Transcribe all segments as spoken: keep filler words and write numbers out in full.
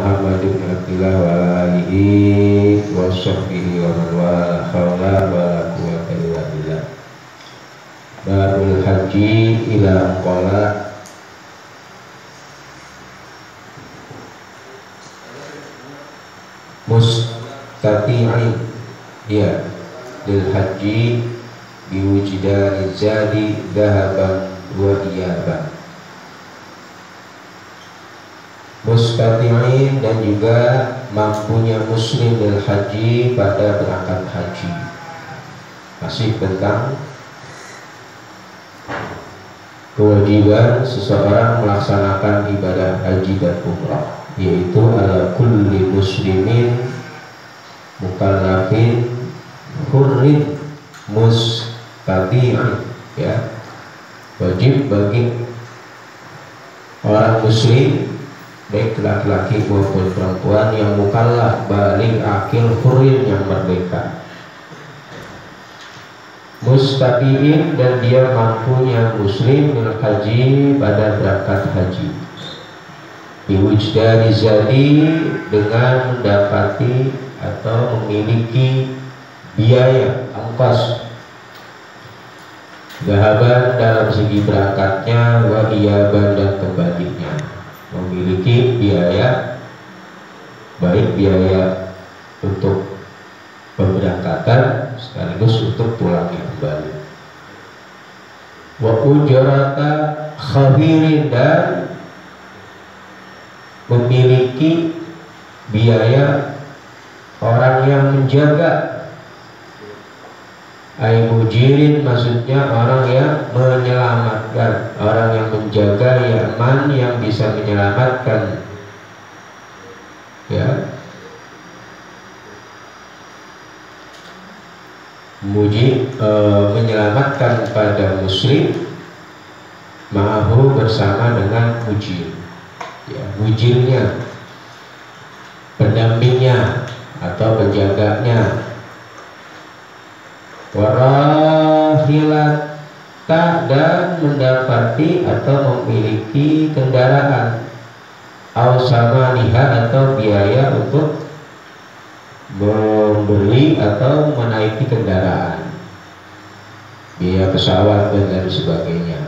Muhammad bin Abdillah wa ala alihi wa sahbihi wa man wala haula wa la quwwata illa billah. Babul haji ila qala mustati'in ya lil haji biwujudani zadi dahaban wa iyaban. Mustati'in dan juga mampunya muslim lil haji pada berangkat haji. Masih tentang kewajiban seseorang melaksanakan ibadah haji dan umrah, yaitu ala kulli muslimin mukallafin hurrin mustati'in, ya, wajib bagi orang muslim baik laki-laki maupun perempuan yang mukallaf, baligh, akil, hurrin yang merdeka, mustati'in dan dia mampunya muslim bil haji pada berangkat haji, biwujdani zadi dengan mendapati atau memiliki biaya ongkos dahaban dalam segi berangkatnya, wa iyaban dan kembalinya, memiliki biaya baik biaya untuk pemberangkatan sekaligus untuk pulangnya kembali. Wa ujrata khabirin dan memiliki biaya orang yang menjaga. Ai mujirin maksudnya orang yang menyelamatkan, orang yang menjaga, yaman yang bisa menyelamatkan, ya, muji e, menyelamatkan pada muslim ma'ahu bersama dengan mujir, ya, mujirnya, pendampingnya atau penjaganya. Warahilata dan mendapati atau memiliki kendaraan, ausamaniha atau biaya untuk membeli atau menaiki kendaraan, biaya pesawat dan lain sebagainya.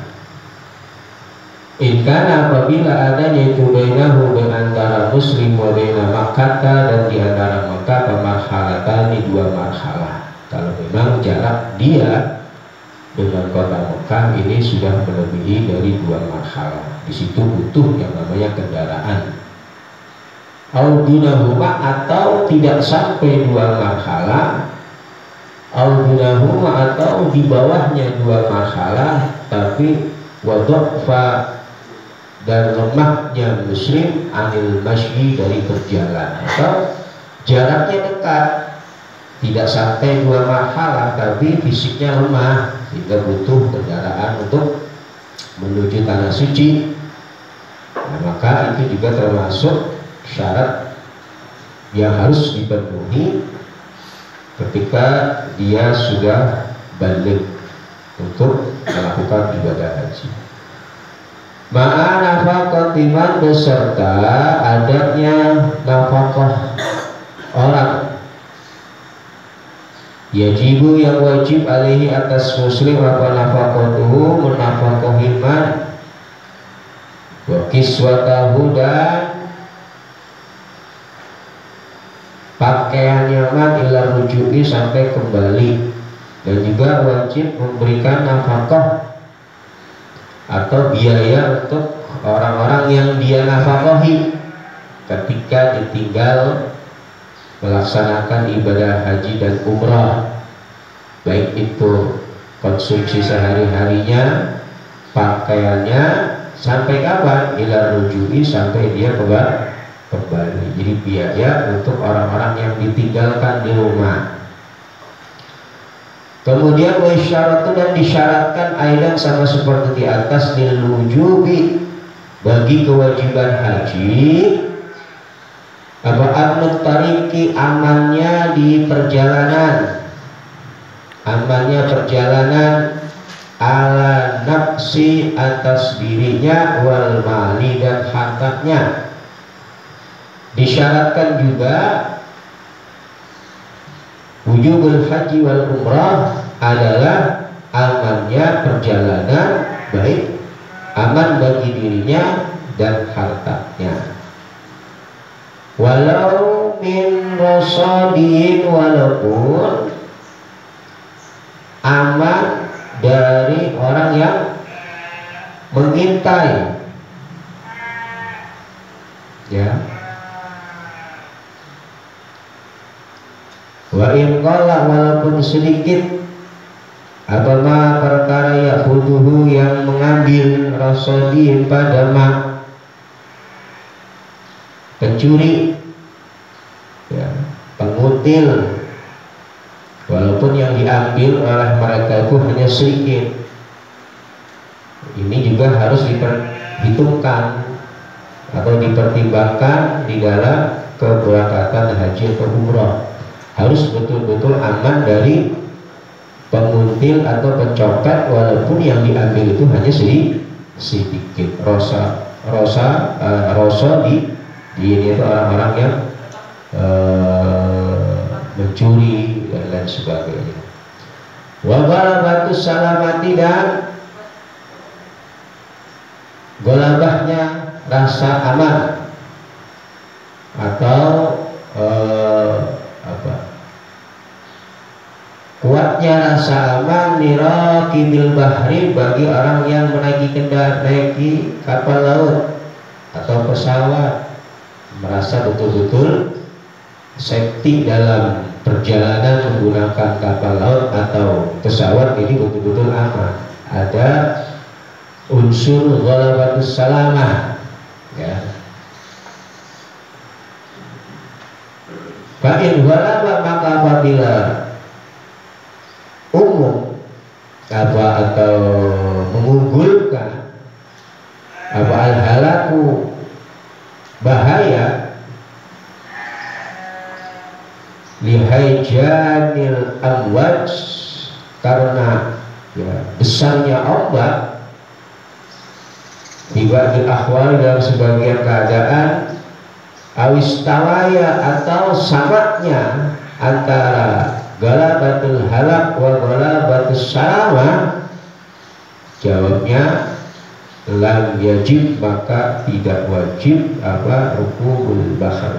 Inkana apabila ada yaitu bainahu antara muslim wa baina Makkah dan di antara Makkah pemarhalatan di dua marhalah. Kalau memang jarak dia dengan kota Mekah ini sudah melebihi dari dua marhalah, di situ butuh yang namanya kendaraan. Audunahuma atau tidak sampai dua marhalah, audunahuma atau di bawahnya dua marhalah, tapi wadokfa dan lemahnya muslim anil masyi dari berjalan, atau jaraknya dekat tidak sampai dua marhalah tapi fisiknya lemah sehingga butuh kendaraan untuk menuju tanah suci. Nah, maka itu juga termasuk syarat yang harus dipenuhi ketika dia sudah balik untuk melakukan ibadah haji. Ma'a nafaqatiman beserta adanya nafkah orang, yajibu yang wajib alaihi atas muslim apa nafaqatuhu menafaqahiman wa kiswatahu dan pakaian nyaman ila rujuki sampai kembali, dan juga wajib memberikan nafkah atau biaya untuk orang-orang yang dia nafkahi ketika ditinggal melaksanakan ibadah haji dan umrah, baik itu konsumsi sehari-harinya, pakaiannya, sampai kapan? Ila rujui sampai dia kembali. Jadi biaya untuk orang-orang yang ditinggalkan di rumah. Kemudian wasyaratu dan disyaratkan aidan sama seperti di atas lil wujubi bagi kewajiban haji apa amnut tariki amannya di perjalanan, amannya perjalanan ala nafsi atas dirinya wal mali dan hartanya. Disyaratkan juga wujubul haji wal umrah adalah amannya perjalanan, baik aman bagi dirinya dan hartanya. Walau min rosadin, walaupun aman dari orang yang mengintai, ya. Wa in qalla, walaupun sedikit apama perkara yahuduhu yang mengambil rosadin pada ma, pencuri, ya, pengutil, walaupun yang diambil oleh mereka itu hanya sedikit. Ini juga harus diperhitungkan atau dipertimbangkan di dalam keberangkatan haji atau umrah. Harus betul-betul aman dari penguntil atau pencopet, walaupun yang diambil itu hanya sedikit. Rosa, rosa, uh, rosa di di ini itu orang-orang yang uh, mencuri dan lain sebagainya. Wa ghalabatus salamati, dan golabahnya rasa aman atau uh, apa? Kuatnya rasa aman liraqibil bahri, bagi orang yang menaiki kendaraan, naiki kapal laut atau pesawat, merasa betul-betul safety dalam perjalanan menggunakan kapal laut atau pesawat, ini betul-betul aman. Ada unsur ghalabatus salamah, ya. Fa in ghalaba, maka apabila umum apa atau mengunggulkan apa al-halaku, bahaya, lihaijanil amwaj, karena ya, besarnya ombak, tiba di akhwal, dalam sebagian keadaan, awistawaya, atau samaknya antara galabatul halak wa galabatus salama. Jawabnya lam yajib, maka tidak wajib apa rukubul bahar.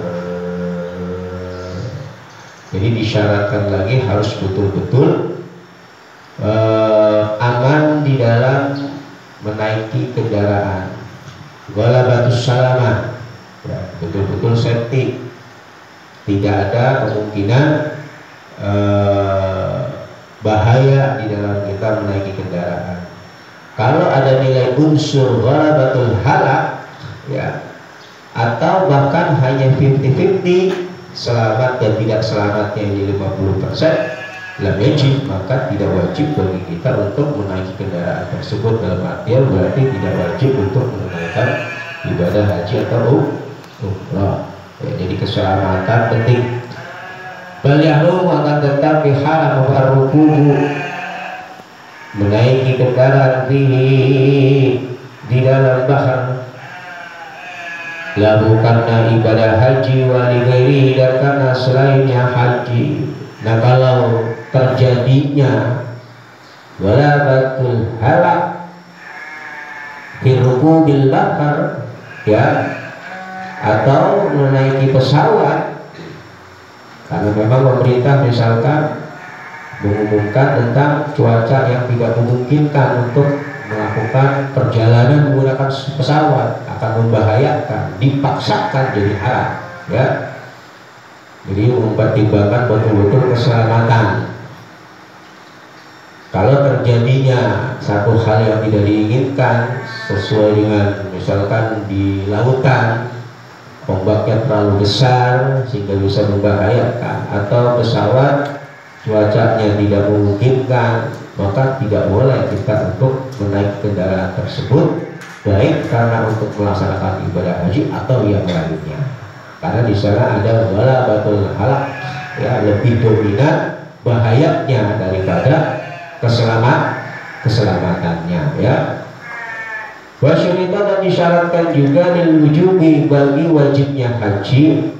Jadi disyaratkan lagi harus betul-betul uh, aman di dalam menaiki kendaraan. Galabatus salama, ya, betul-betul safety, tidak ada kemungkinan Uh, bahaya di dalam kita menaiki kendaraan. Kalau ada nilai unsur ghalabatul halak, ya, atau bahkan hanya lima puluh lima puluh, selamat dan tidak selamatnya ini lima puluh persen, lam yajib, maka tidak wajib bagi kita untuk menaiki kendaraan tersebut. Dalam artian berarti tidak wajib untuk menunaikan ibadah haji atau umrah. Ya, jadi keselamatan penting. Bal yahrum, akan tetapi haram ar-rukubu, menaiki kendaraan fihi, di dalam bahar, lahu, karena ibadah haji, wa li ghairihi, dan karena selainnya haji. Nah, kalau terjadinya ghalabatul halak fi rukubil bahar, ya, atau menaiki pesawat, karena memang pemerintah misalkan mengumumkan tentang cuaca yang tidak memungkinkan untuk melakukan perjalanan menggunakan pesawat, akan membahayakan, dipaksakan jadi haram, ya. Jadi mempertimbangkan betul-betul keselamatan. Kalau terjadinya satu hal yang tidak diinginkan sesuai dengan misalkan di lautan, ombaknya terlalu besar sehingga bisa membahayakan, atau pesawat cuacanya tidak memungkinkan, maka tidak boleh kita untuk menaiki kendaraan tersebut, baik karena untuk melaksanakan ibadah haji atau yang lainnya. Karena di sana ada ghalabatul halak, ya, lebih dominan bahayanya daripada keselamat keselamatannya, ya. Wasyurita dan disyaratkan juga lil wujubi bagi wajibnya haji.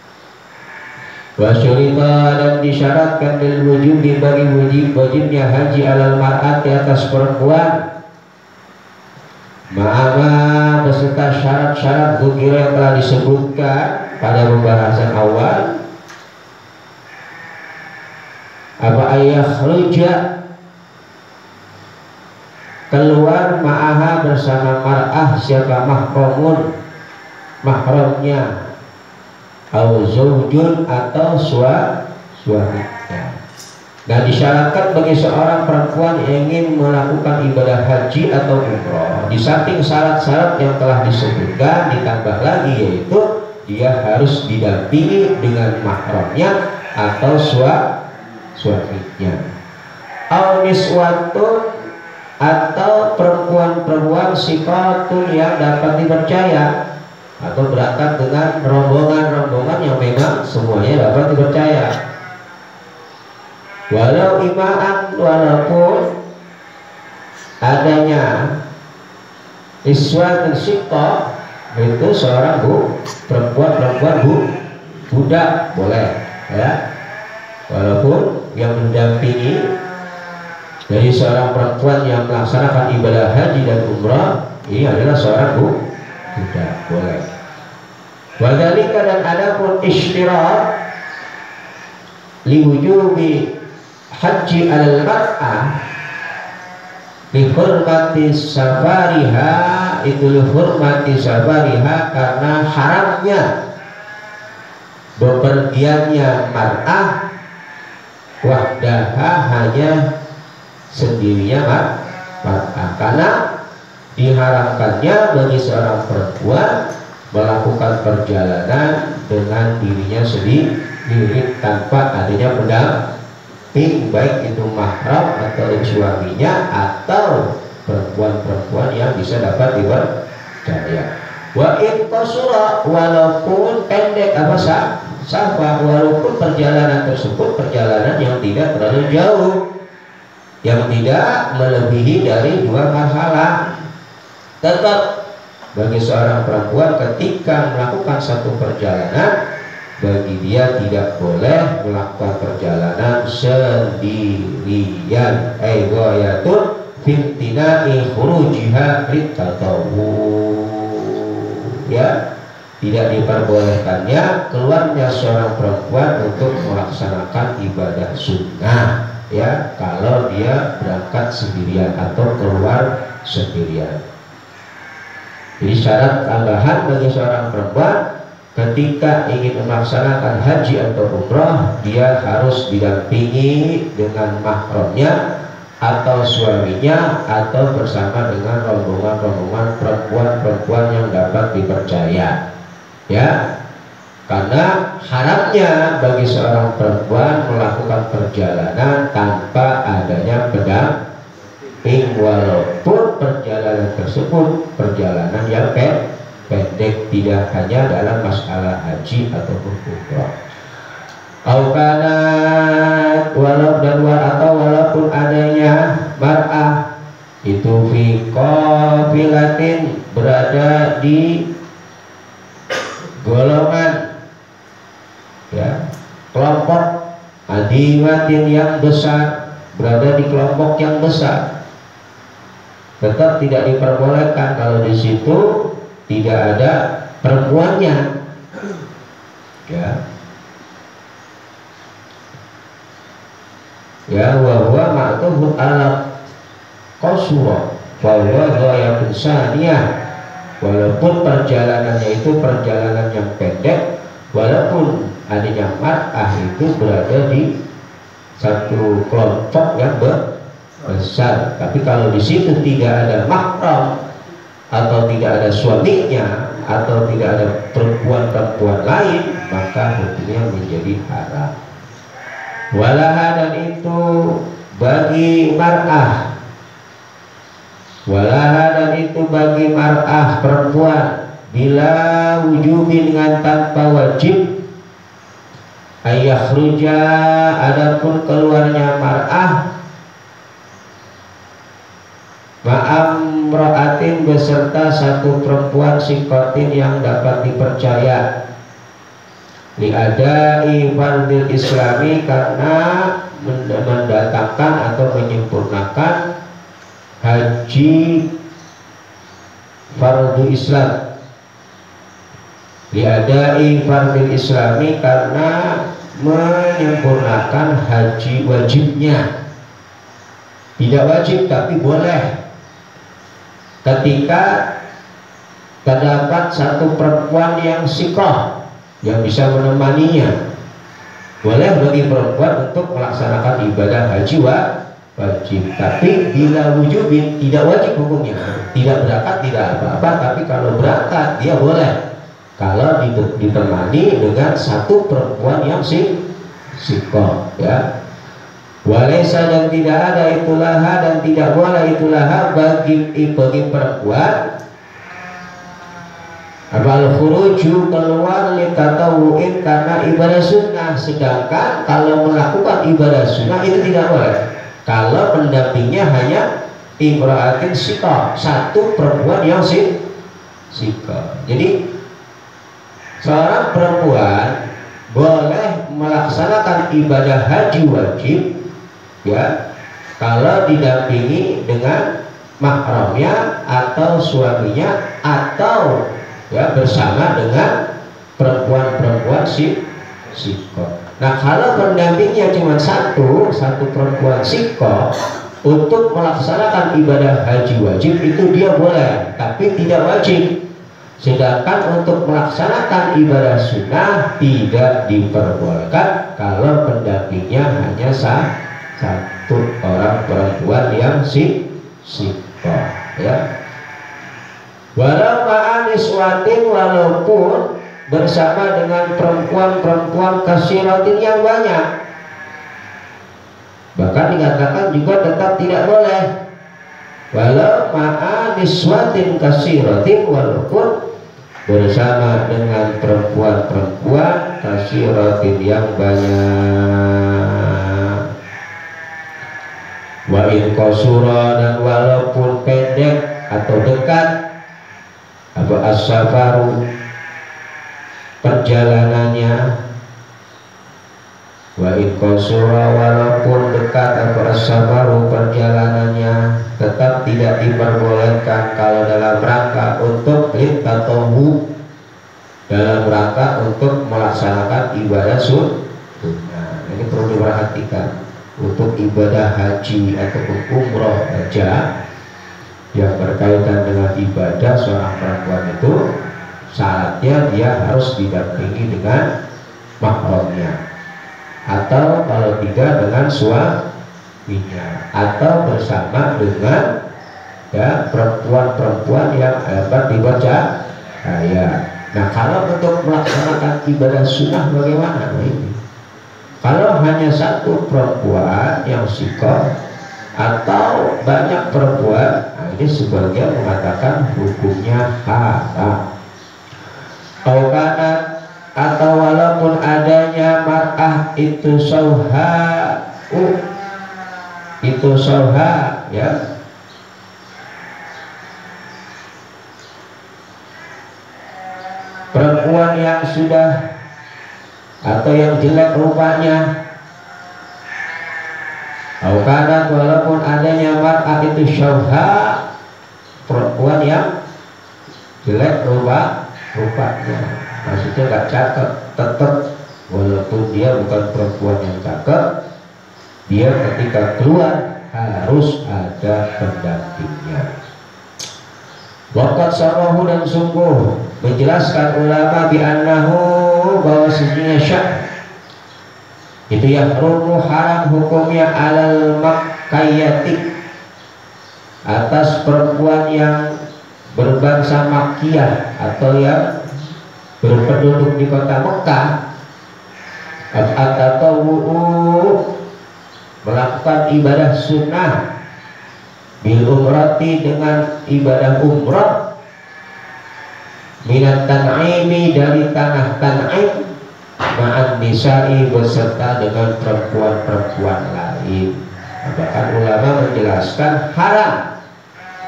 Wasyurita dan disyaratkan lil wujubi bagi wajib wajibnya haji alal mar'at di atas perempuan. Ma'ama beserta syarat-syarat zikir yang telah disebutkan pada pembahasan awal. Apa ayah ruja keluar ma'aha bersama mar'ah siapa mahramun mahramnya, au zaujun atau sua suaminya. Dan disyaratkan bagi seorang perempuan yang ingin melakukan ibadah haji atau umroh, di samping syarat-syarat yang telah disebutkan ditambah lagi, yaitu dia harus didampingi dengan mahramnya atau sua suaminya, au niswatun atau perempuan-perempuan sifatun yang dapat dipercaya, atau berangkat dengan rombongan-rombongan yang memang semuanya dapat dipercaya. Walau imaan, walaupun adanya iswatun siqah, itu seorang bu perempuan-perempuan bu budak boleh ya, walaupun yang mendampingi dari seorang perempuan yang melaksanakan ibadah haji dan umrah ini adalah seorang bu budak boleh. Wadhalika dan adapun isytirak liwujubi haji alal mar'ah lihurmati safariha, itu lihurmati safariha karena haramnya bepergiannya mar'ah wahdaha hanya sendirinya mar'ah, karena diharamkannya bagi seorang perempuan melakukan perjalanan dengan dirinya sendiri tanpa adanya pendamping, baik itu mahram atau suaminya atau perempuan-perempuan yang bisa dapat dipercaya. Wa in qasura, walaupun pendek apa sah safa, walaupun perjalanan tersebut perjalanan yang tidak terlalu jauh, yang tidak melebihi dari dua marhalah, tetap bagi seorang perempuan ketika melakukan satu perjalanan, bagi dia tidak boleh melakukan perjalanan sendirian. Ai ghayatun fintina'i khurujiha litatawwu, ya, tidak diperbolehkannya keluarnya seorang perempuan untuk melaksanakan ibadah sunnah, ya, kalau dia berangkat sendirian atau keluar sendirian. Jadi syarat tambahan bagi seorang perempuan ketika ingin melaksanakan haji atau umrah, dia harus didampingi dengan mahramnya atau suaminya atau bersama dengan rombongan-rombongan perempuan-perempuan yang dapat dipercaya, ya, karena haramnya bagi seorang perempuan melakukan perjalanan tanpa adanya pendamping, walaupun perjalanan tersebut perjalanan yang pendek, tidak hanya dalam masalah haji ataupun umrah. Aukanat, walau dan atau walaupun adanya mar'ah itu fi qafilatin, berada di golongan, ya, kelompok adimatin yang besar, berada di kelompok yang besar, tetap tidak diperbolehkan kalau di situ tidak ada perempuannya, ya. Ya, wa huwa ma'tufun ala qasura fa huwa ghayatun saniyah, walaupun perjalanannya itu perjalanan yang pendek, walaupun adanya mar'ah itu berada di satu kelompok yang besar, tapi kalau di situ tidak ada mahram atau tidak ada suaminya atau tidak ada perempuan-perempuan lain, maka hukumnya menjadi haram. Walaha, dan itu bagi mar'ah, walaha, dan itu bagi mar'ah perempuan, bila wujubi, dengan tanpa wajib, ayakhruja, adapun keluarnya mar'ah ma'amra'atin beserta satu perempuan sikotin yang dapat dipercaya, liadai fardil islami karena mendatangkan atau menyempurnakan haji fardu Islam, liadai fardil islami karena menyempurnakan haji wajibnya. Tidak wajib tapi boleh ketika terdapat satu perempuan yang sikoh yang bisa menemaninya. Boleh bagi perempuan untuk melaksanakan ibadah haji wajib, tapi bila wujubin tidak wajib hukumnya. Tidak berangkat tidak apa-apa, tapi kalau berangkat dia boleh kalau ditemani dengan satu perempuan yang sikoh, ya. Walaysa dan tidak ada itulaha dan tidak boleh itulaha bagi bagi perempuan abal khuruju keluar li tatawu'in karena ibadah sunnah, sedangkan kalau melakukan ibadah sunnah itu tidak boleh kalau pendampingnya hanya imra'atin sikoh, satu perempuan yang sikoh. Jadi seorang perempuan boleh melaksanakan ibadah haji wajib, ya, kalau didampingi dengan mahramnya atau suaminya atau ya bersama dengan perempuan-perempuan si sikoh. Nah, kalau pendampingnya cuma satu, satu perempuan sikoh untuk melaksanakan ibadah haji wajib itu dia boleh, tapi tidak wajib. Sedangkan untuk melaksanakan ibadah sunnah tidak diperbolehkan kalau pendampingnya hanya sah, satu orang perempuan yang si sikoh, ya. Walau ma'aniswatin, walaupun bersama dengan perempuan-perempuan kasiratin yang banyak, bahkan dikatakan juga tetap tidak boleh. Walau ma'aniswatin kasiratin, walaupun bersama dengan perempuan-perempuan kasiratin yang banyak. Wa in qasura, dan walaupun pendek atau dekat apa as-safaru perjalanannya, wa in qasura, walaupun dekat apa as-safaru perjalanannya, tetap tidak diperbolehkan kalau dalam rangka untuk litatawu, dalam rangka untuk melaksanakan ibadah sunnah. Ini perlu diperhatikan. Untuk ibadah haji ataupun umroh saja yang berkaitan dengan ibadah seorang perempuan itu syaratnya dia harus didampingi dengan mahramnya, atau kalau tidak dengan suaminya, atau bersama dengan ya perempuan-perempuan yang dapat dipercaya. Nah, kalau untuk melaksanakan ibadah sunnah bagaimana ini? Kalau hanya satu perempuan yang sikoh atau banyak perempuan, nah ini sebagian mengatakan hukumnya haram. Aukana, atau walaupun adanya mar'ah itu sauha, uh, itu sauha, ya, perempuan yang sudah atau yang jelek rupanya. Aukana, walaupun adanya mar'ah itu sauha, perempuan yang jelek rupa rupanya, maksudnya gak cakep, tetap walaupun dia bukan perempuan yang cakep, dia ketika keluar harus ada pendampingnya. Waqat sarahu, dan sungguh menjelaskan ulama bi'annahu, bahwa sesungguhnya syak itu yang rumu haram hukumnya alal makkayati, atas perempuan yang berbangsa Makkiyah atau yang berpenduduk di kota Mekah, atau melakukan ibadah sunnah bil umrati, dengan ibadah umrah, minat tan'imi, dari tanah tan'im, ma'an nisa'i, beserta dengan perempuan-perempuan lain. Bahkan ulama menjelaskan haram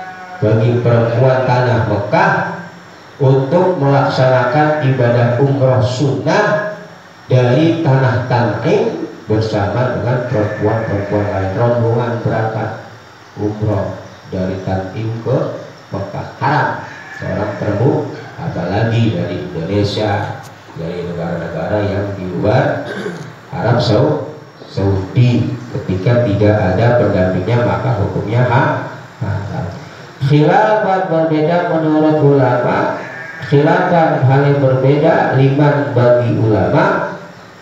bagi perempuan tanah Mekah untuk melaksanakan ibadah umroh sunnah dari tanah Tan'im bersama dengan perempuan-perempuan lain. Rombongan berangkat umroh dari Tan'im ke Mekah haram seorang perempuan, apalagi dari Indonesia, dari negara-negara yang di luar Arab Saudi, ketika tidak ada pendampingnya maka hukumnya haram. Khilafat berbeda menurut ulama. Khilafan hal yang berbeda liman bagi ulama.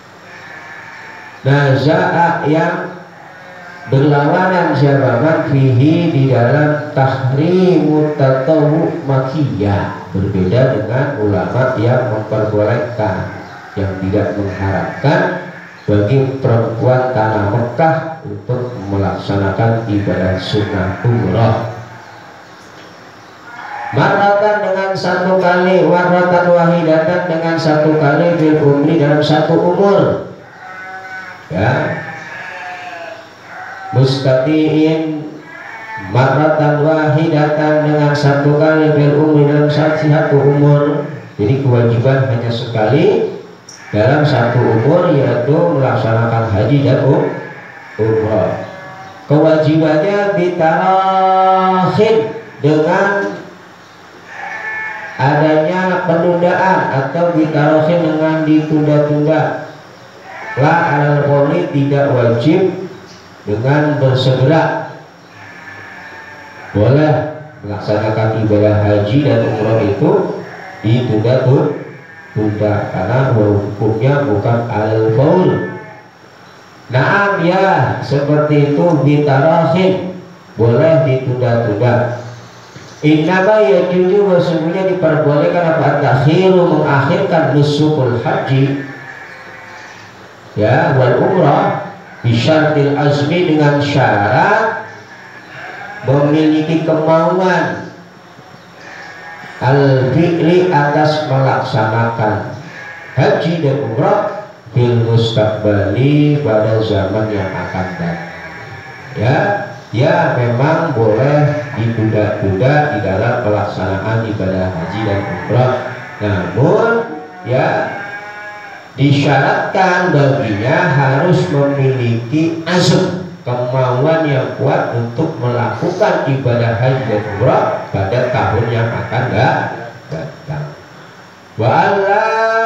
Naza'a yang berlawanan siapa fihi di dalam tahrimu tatawu makiyah, berbeda dengan ulama yang memperbolehkan, yang tidak mengharapkan bagi perempuan tanah Mekah untuk melaksanakan ibadah sunnah umrah. Marratan dengan satu kali, warratan wahidatan dengan satu kali, bil umri dalam satu umur, ya. Mustatiin marratan wahidatan dengan satu kali, bil umri dalam satu umur. Jadi kewajiban hanya sekali dalam satu umur, yaitu melaksanakan haji dan umrah. Kewajibannya bitarakhin, dengan adanya penundaan atau bitarakhin dengan ditunda-tunda. La alal qawli, tidak wajib dengan bersegera. Boleh melaksanakan ibadah haji dan umrah itu ditunda-tunda karena hukumnya bukan al-faul. Naam, ya seperti itu, bitarakhin, boleh ditunda-tunda. Innama yajuzu, sesungguhnya diperbolehkan apa takhiru, mengakhirkan nusukul haji, ya, wal umrah bisyartil azmi, dengan syarat memiliki kemauan al-fi'li atas melaksanakan haji dan umrah fil mustaqbali, pada zaman yang akan datang, ya. Ya memang boleh ditunda-tunda di dalam pelaksanaan ibadah haji dan umrah, namun ya disyaratkan baginya harus memiliki azm, kemauan yang kuat untuk melakukan ibadah haji dan umrah pada tahun yang akan datang. Wa alla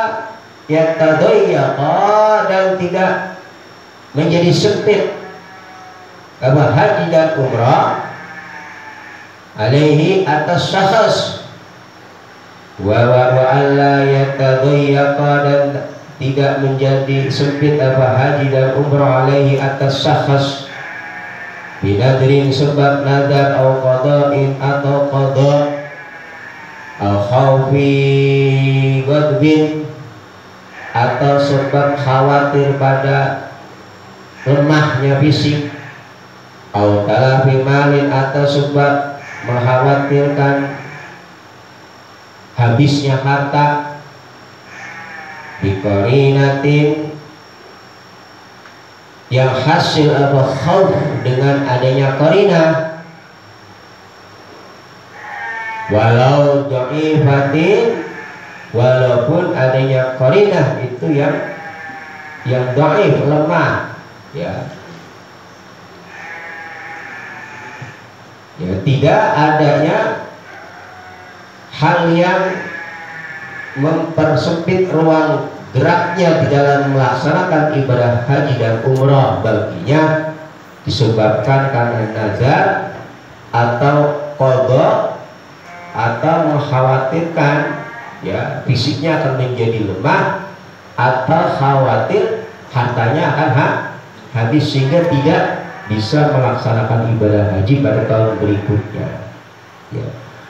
yatadayyaqa, dan tidak menjadi sempit apa haji dan umrah alaihi atas syakhs. Wa wa wa alla yatadayyaqa, dan tidak menjadi sempit apa haji dan umrah alaihi atas syakhs binadrin, sebab nadar, au qada'in atau qada', au khawfi ghadbin, atau sebab khawatir pada lemahnya fisik, au talafi malin, atau sebab mengkhawatirkan habisnya harta, biqarinatin, yang hasil apa khauf dengan adanya qarinah, walau dha'ifatin, walaupun adanya qarinah itu yang yang dhaif, lemah, ya. Ya, tidak adanya hal yang mempersempit ruang geraknya di dalam melaksanakan ibadah haji dan umrah baginya, disebabkan karena nazar atau qada, atau mengkhawatirkan ya fisiknya akan menjadi lemah, atau khawatir hartanya akan ha habis sehingga tidak bisa melaksanakan ibadah haji pada tahun berikutnya, ya.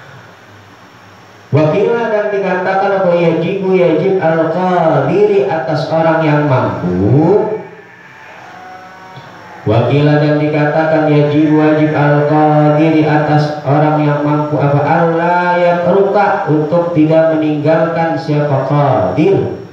Wakilah, dan dikatakan bahwa yajibu yajib al-qadiri, atas orang yang mampu. Wakilah, dan dikatakan yajibu wajib al-qadiri, atas orang yang mampu apa Allah yang ruka, untuk tidak meninggalkan siapa qadir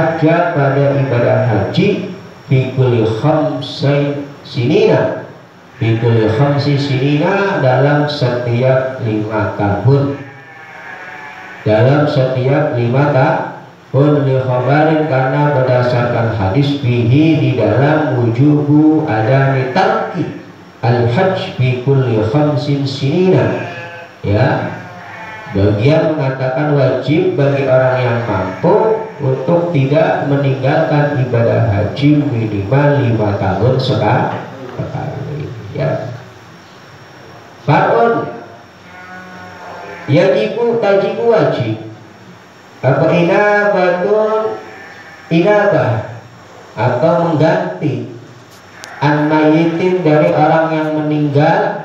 al-hajjah, pada ibadah haji fi kulli khamsai sinina, Bikul khamsi sinina dalam setiap lima tahun, dalam setiap lima tahun li khabarin karena berdasarkan hadis bihi di dalam wujubu adami tarki al hajj bikul khamsin sinina. Ya, bagian mengatakan wajib bagi orang yang mampu untuk tidak meninggalkan ibadah haji minimal lima tahun sekali. Ya, farun yajibu tajibu wajib apa inabatun inabah atau mengganti an mayyitin dari orang yang meninggal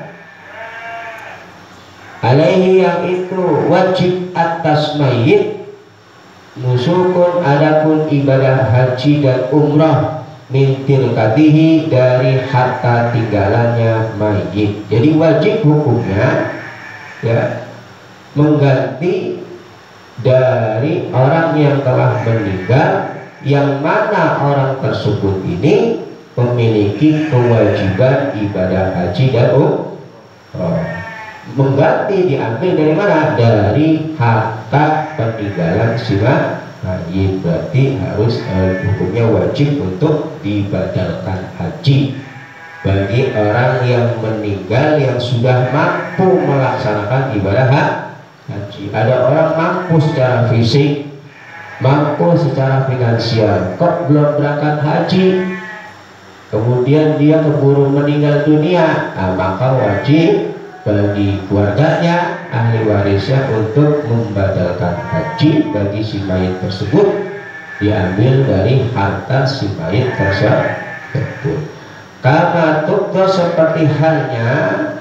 alaihi yang itu wajib atas mayyit nusukun adapun ibadah haji dan umrah mintir katihi dari harta tinggalannya mayit. Jadi wajib hukumnya ya mengganti dari orang yang telah meninggal yang mana orang tersebut ini memiliki kewajiban ibadah haji dan umrah. Mengganti diambil dari mana? Dari harta peninggalan si mayit, berarti harus eh, hukumnya wajib untuk dibadalkan haji bagi orang yang meninggal yang sudah mampu melaksanakan ibadah haji. Ada orang mampu secara fisik, mampu secara finansial, kok belum berangkat haji, kemudian dia keburu meninggal dunia, nah, maka wajib bagi keluarganya, ahli warisnya untuk membadalkan haji bagi si mayit tersebut diambil dari harta si mayit tersebut. Karena tukdo seperti halnya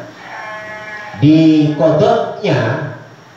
di kodoknya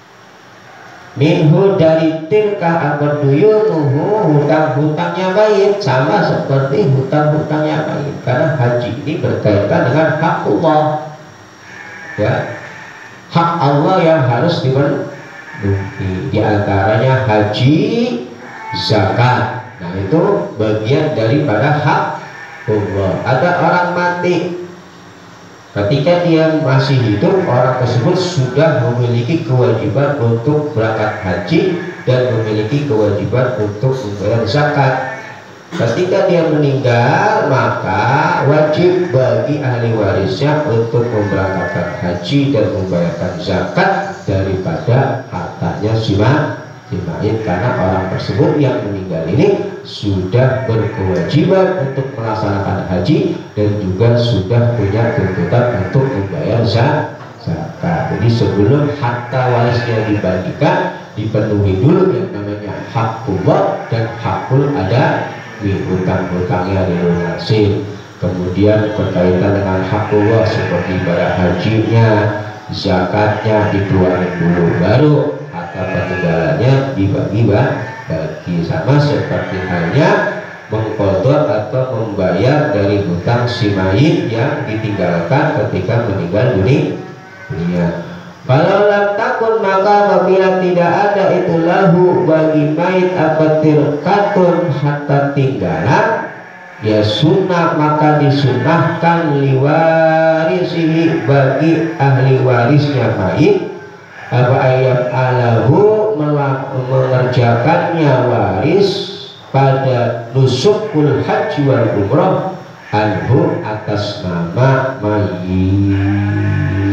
minhu dari tilka abaduyunuhu hutang-hutangnya mayit sama seperti hutang-hutangnya mayit, karena haji ini berkaitan dengan hak Allah. Ya, hak Allah yang harus dipenuhi, di antaranya haji, zakat. Nah itu bagian daripada hak Allah. Ada orang mati, ketika dia masih hidup orang tersebut sudah memiliki kewajiban untuk berangkat haji dan memiliki kewajiban untuk membayar zakat. Ketika dia meninggal, maka wajib bagi ahli warisnya untuk memberangkatkan haji dan membayarkan zakat daripada hartanya si mayit, karena orang tersebut yang meninggal ini sudah berkewajiban untuk melaksanakan haji dan juga sudah punya tuntutan untuk membayar zakat. Jadi sebelum harta warisnya dibagikan, dipenuhi dulu yang namanya hak Allah dan hakul ada di hutang-hutangnya dilunasi. Kemudian berkaitan dengan hak Allah seperti ibadah hajinya, zakatnya dikeluarkan dulu, baru harta peninggalannya dibagi-bagi, sama seperti halnya mengqadha atau membayar dari hutang si mayit yang ditinggalkan ketika meninggal dunia. Kalau lam takun maka apabila tidak ada itu lahu bagi mayit apa tirkatun harta tinggalan, ya sunnah maka disunahkan liwarisihi bagi ahli warisnya mayit apa ayat alahu mengerjakannya waris pada nusukul haji wal umrah anhu atas nama mayit.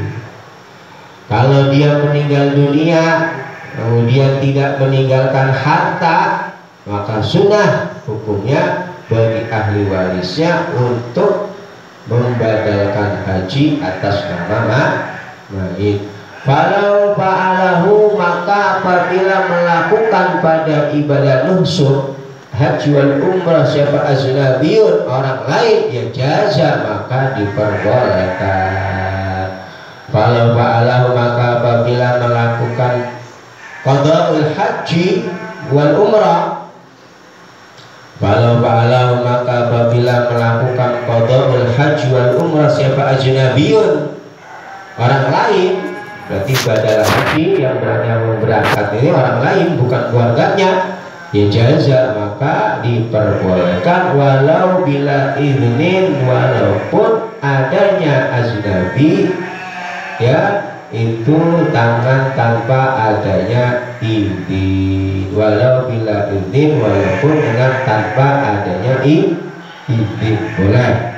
Kalau dia meninggal dunia kemudian tidak meninggalkan harta, maka sunnah hukumnya bagi ahli warisnya untuk membadalkan haji atas nama mayit. Kalau fa'alahu maka apabila melakukan pada ibadah nusuk haji wal umrah siapa ajnabiyun orang lain ya jaza maka diperbolehkan. Kalau fa'alahu maka apabila melakukan qada'ul haji wal umrah, kalau fa'alahu maka apabila melakukan qada'ul haji wal umrah siapa ajnabiyun orang lain, berarti badal haji yang berangkat ini orang lain bukan keluarganya, ya jaza maka maka diperbolehkan walau bila iznin, walaupun adanya ajnabi, ya, itu tangan tanpa adanya izin. Walau bila izin, walaupun dengan tanpa adanya izin, boleh.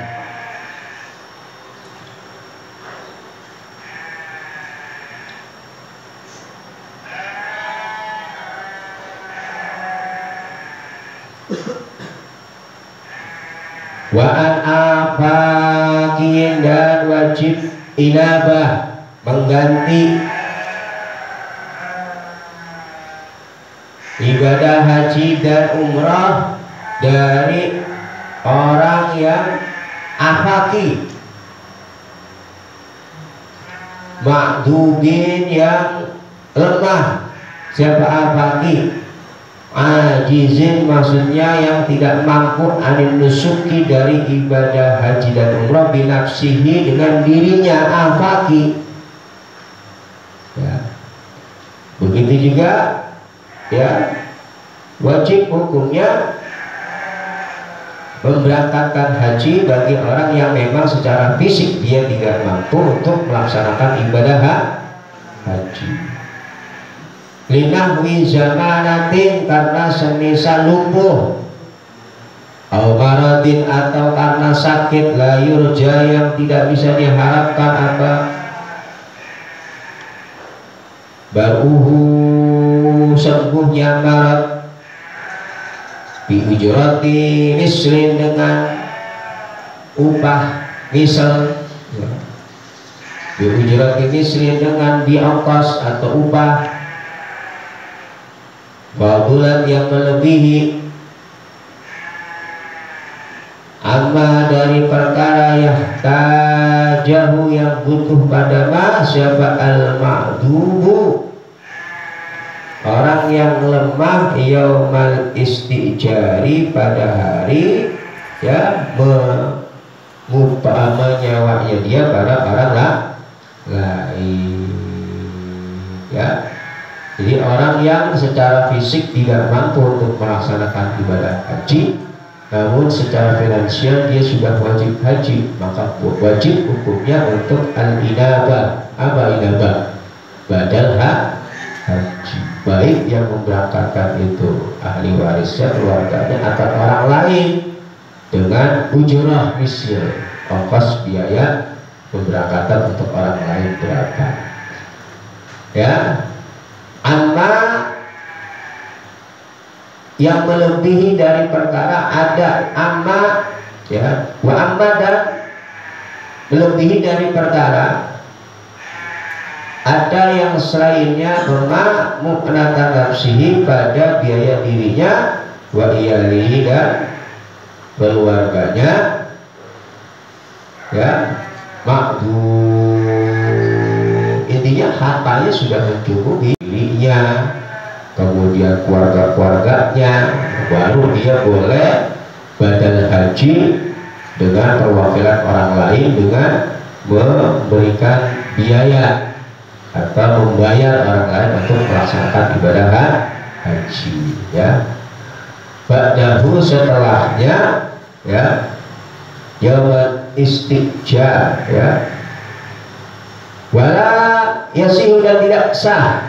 Wa an afakin, dan wajib inabah, mengganti ibadah haji dan umrah dari orang yang afaki, ma'dubin, yang lemah. Siapa afaki? Ajizin, maksudnya yang tidak mampu anin nusuki, dari ibadah haji dan umrah, binafsihi, dengan dirinya, afaki, ya. Begitu juga, ya, wajib hukumnya memberangkatkan haji bagi orang yang memang secara fisik dia tidak mampu untuk melaksanakan ibadah haji. Linahwi zamanatin, karena semisal lumpuh, au maradin, atau karena sakit, la yurja, yang tidak bisa diharapkan apa baruhu, sembuhnya marad, bi ujrati mislin, dengan upah misal, bi ujrati mislin, dengan biongkos atau upah fadilan, yang melebihi, amma, dari perkara yahtajahu, yang butuh pada ma, siapa al-ma'dubu, orang yang lemah, yaumal istijari, pada hari, ya, mengupah menyawanya dia pada orang lain, ya. Jadi orang yang secara fisik tidak mampu untuk melaksanakan ibadah haji, namun secara finansial dia sudah wajib haji, maka wajib hukumnya untuk al-inabah. Apa inabah? Badal haji. Baik yang memberangkatkan itu ahli warisnya, keluarganya, atau orang lain, dengan ujurah misal, ongkos biaya pemberangkatan untuk orang lain berapa, ya. Amma, yang melebihi dari perkara, ada amma, ya, wa amma, dan melebihi dari perkara, ada yang selainnya, bema mu'natan nafsihi, pada biaya dirinya, wa iyalihi, dan keluarganya, ya, makdum. Intinya hartanya sudah mencukupi dirinya, kemudian keluarga-keluarganya, baru dia boleh badal haji dengan perwakilan orang lain, dengan memberikan biaya atau membayar orang lain untuk melaksanakan ibadah haji, ya. Ba'dahu, setelahnya, ya, yaumul istijab, ya, wala yasihu, dan tidak sah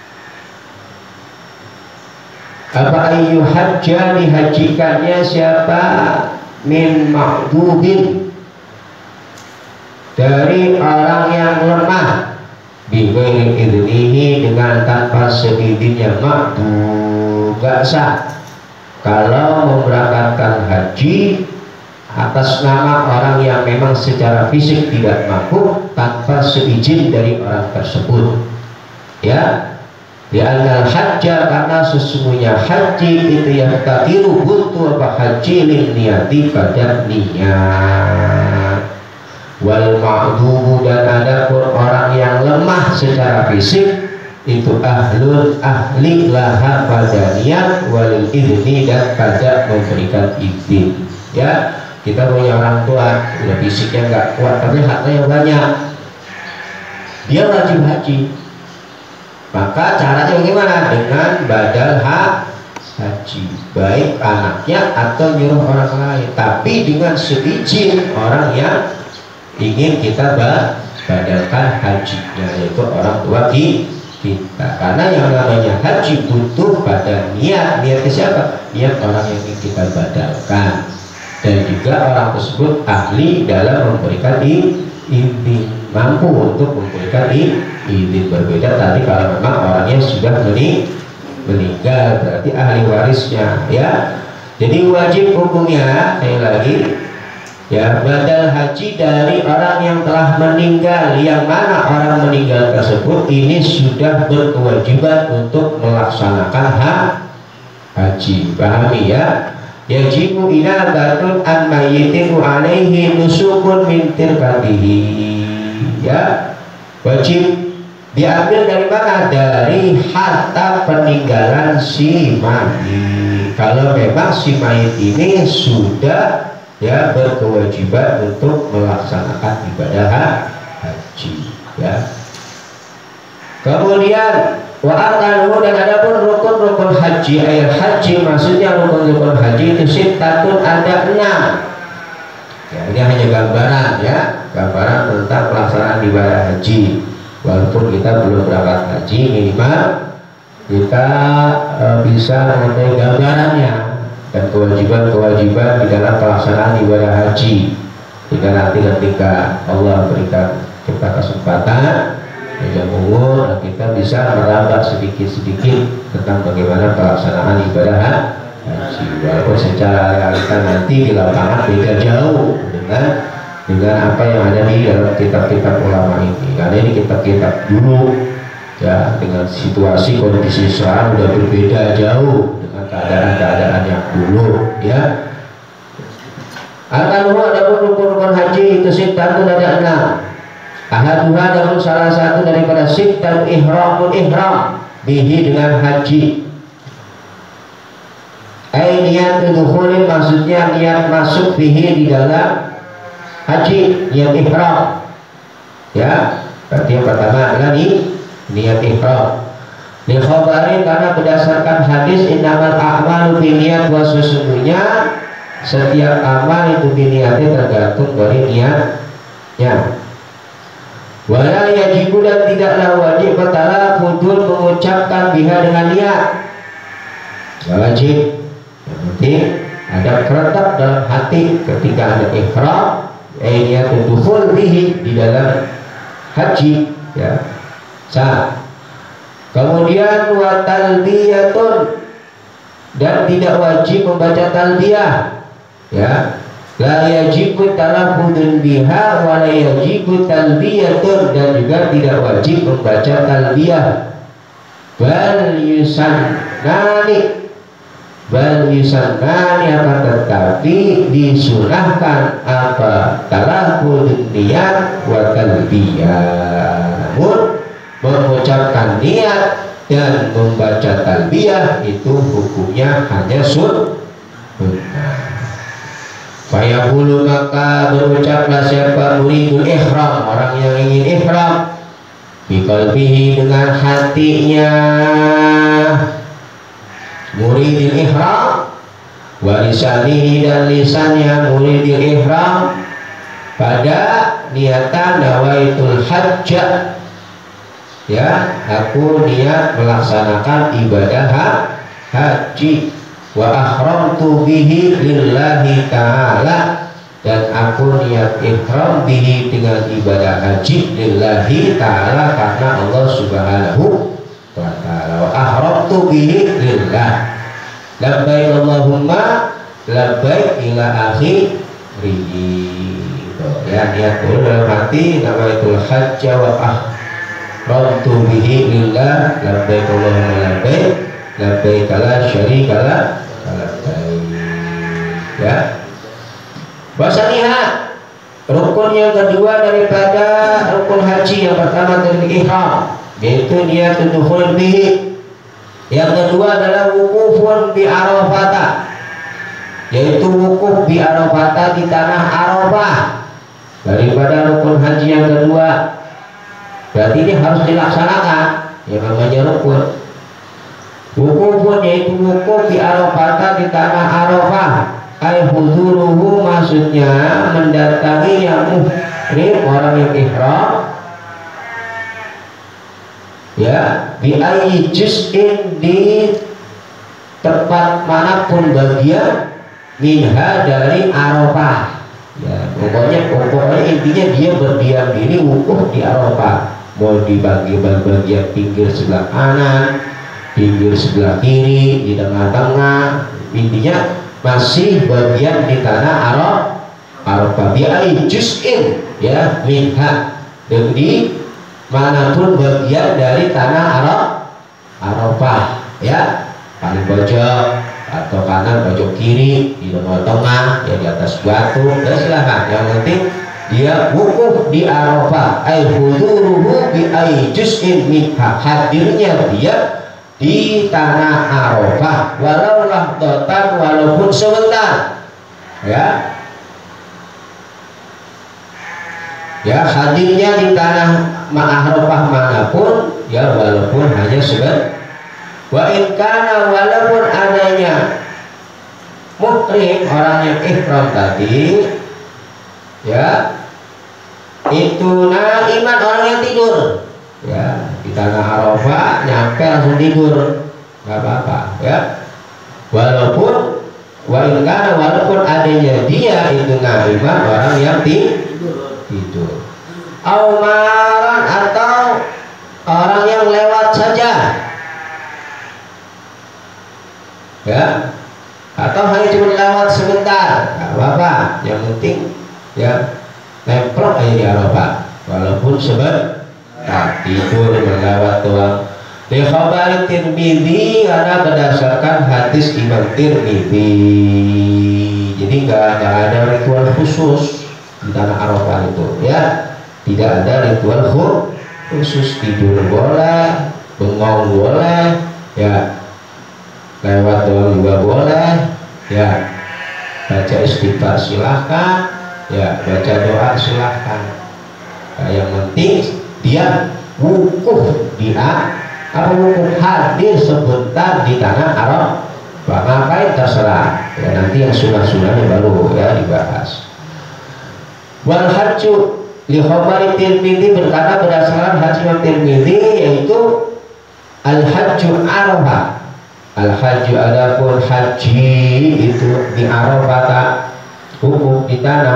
apa ayu hajja, dihajikannya siapa, min ma'dubin, dari orang yang lemah, bighairi idnihi, dengan tanpa seizinnya ma'dub, gak sah kalau memberangkatkan haji atas nama orang yang memang secara fisik tidak mampu, tanpa seizin dari orang tersebut, ya. Li'annal hajja, karena sesungguhnya haji itu yang takiru, butuh apa haji, lin niyati, pada niat. Wal ma'dubu, dan ada pun orang yang lemah secara fisik, itu ahlul ahli laha, pada niat, walil idni, dan pada memberikan izin, ya. Kita punya orang tua, udah fisiknya nggak kuat, tapi hartanya banyak, dia wajib haji. Maka caranya bagaimana? Dengan badal haji, baik anaknya atau nyuruh orang lain, tapi dengan seizin orang yang ingin kita badalkan hajinya, yaitu orang tua kita. Karena yang namanya haji butuh pada niat. Niatnya siapa? Niat orang yang ingin kita badalkan, dan juga orang tersebut ahli dalam memberikan izin, mampu untuk memberikan izin. Berbeda tadi kalau memang orangnya sudah meninggal, berarti ahli warisnya, ya. Jadi wajib hukumnya, saya lagi, ya, badal haji dari orang yang telah meninggal, yang mana orang meninggal tersebut ini sudah berkewajiban untuk melaksanakan hak haji. Pahami ya? Yajibu inabatun an mayyitin alaihi nusukun min tirkatihi. Ya, wajib diambil dari mana? Dari harta peninggalan si mayit. Kalau memang si mayit ini sudah, ya, berkewajiban untuk melaksanakan ibadah haji, ya. Kemudian wa arkanuhu, dan adapun rukun-rukun haji, ayat haji maksudnya rukun-rukun haji itu sittatun, ada enam. Ya, ini hanya gambaran, ya, gambaran tentang pelaksanaan ibadah haji. Walaupun kita belum berangkat haji, minimal kita e, bisa mengetahui gambarannya dan kewajiban-kewajiban di dalam pelaksanaan ibadah haji. Jika nanti ketika Allah berikan kita kesempatan, panjang umur, kita bisa merambah sedikit-sedikit tentang bagaimana pelaksanaan ibadah haji. Walaupun secara realita nanti di lapangan beda jauh dengan dengan apa yang ada di dalam kitab-kitab ulama ini. Karena ini kitab-kitab dulu, ya, dengan situasi kondisi sekarang sudah berbeda jauh dengan keadaan-keadaan yang dulu, ya. Arkanuhu, adapun rukun-rukun haji itu sittatun, ada enam. Ahaduha, adapun salah satu daripada sittatu ihramul ihram bihi, dengan haji. Ai niat dukhulin, maksudnya niat masuk bihi, di dalam haji, niat ihram, ya. Berarti yang pertama adalah ni, niat ihram. Li khabarin, karena berdasarkan hadis innamal a'malu binniyat, wa sesungguhnya setiap amal itu biniatnya tergantung dari niatnya. Wala yajibu, dan tidaklah wajib batala kudul mengucapkan biha dengan niat. Wajib, yang penting ada kerentak dalam hati ketika ada ihram, eh, niat dukhul bihi, di dalam haji, ya, sah. Kemudian wa talbiyatun, dan tidak wajib membaca talbiyah, ya. La yajibu talaffuzun biha wa la yajibu talbiyatun, dan juga tidak wajib membaca talbiyah. Bal yusannani, bal yusannani, akan tetapi disunahkan apa? Talaffuzun niyat wa talbiyah. Namun mengucapkan niat dan membaca talbiyah itu hukumnya hanya sunnah. Fayaqulu, maka berucaplah siapa muridul ihram, orang yang ingin ihram, biqalbihi, dengan hatinya, muridil ihram, wa lisanihi, dan lisannya muridil ihram, pada niatan nawaitul hajjah, ya, aku niat melaksanakan ibadah haji. Wa ahramtu bihi lillahi ta'ala, dan aku niat ihram bihi, dengan ibadah haji, lillahi ta'ala, karena Allah subhanahu wa ta'ala. Wa ahramtu bihi lillah, labbaik Allahumma labbaik ila akhirih. Ya, niat dulu dalam hati, nawaitul hajja wa ahramtu bihi lillah, labbaik Allahumma labbaik, labbaik la syarika lak, ya. Wasaniha, rukun yang kedua daripada rukun haji, yang pertama dari ihram, yaitu niat dukhul bihi. Yang kedua adalah wukufun bi Arafah, yaitu wukuf bi Arafah, di tanah Arafah, daripada rukun haji yang kedua. Berarti ini harus dilaksanakan, yang namanya rukun. Wukufun yaitu wukuf di Arafah, di tanah Arafah. Ay huzuruhu maksudnya mendatangi yang muhrim, orang yang ihram, ya, bi ayyi juz'in di tempat manapun bagian minha dari Arafah. Ya, pokoknya pokoknya intinya dia berdiam diri wukuf di Arafah. Mau di bagian pinggir sebelah kanan, pinggir sebelah kiri, di tengah-tengah, intinya masih bagian di tanah Arafah. Bi ayyi juz'in, ya, minha, dan di manapun bagian dari tanah Arafah, ya, paling pojok atau kanan, pojok kiri, di tengah-tengah, ya, di atas batu, dan silakan. Yang penting dia wukuf di Arafah. Ay huduruhu bi ayyi juz'in minha, hadirnya dia di tanah Arafah walau lahdatan, walaupun sebentar, ya, ya, hadirnya di tanah Arafah manapun, ya, walaupun hanya sebentar. Wa in kana, walaupun adanya muhrim, orang yang ihram tadi, ya, itu naiman, orang yang tidur, ya, di tanah Arafah nyampe langsung tidur, nggak apa-apa, ya, walaupun wa in kana, walaupun adanya dia itu naiman, orang yang tidur, tidur. Aumaran, atau orang yang lewat saja, ya, atau hanya cuma lewat sebentar, nggak apa-apa, yang penting, ya, nempel aja di Arafah walaupun sebentar, tidur melewat doang. Li khabari Tirmidzi, karena berdasarkan hadis Imam Tirmidzi, jadi nggak ada ritual khusus di tanah Arafah itu, ya, tidak ada ritual khusus. Tidur boleh, bengong boleh, ya, lewat doang juga boleh, ya, baca istighfar silahkan, ya, baca doa silahkan. Nah, yang penting dia wukuf di apa wukuf hadir sebentar di tanah Arafah. Ngapain terserah, ya, nanti yang sunnah-sunnahnya baru, ya, dibahas. Wal hajju li khabari Tirmidzi, berkata berdasarkan hadis Imam Tirmidzi, yaitu al hajju Arafah. Al hajju, adapun haji itu di Arafah, wukuf di tanah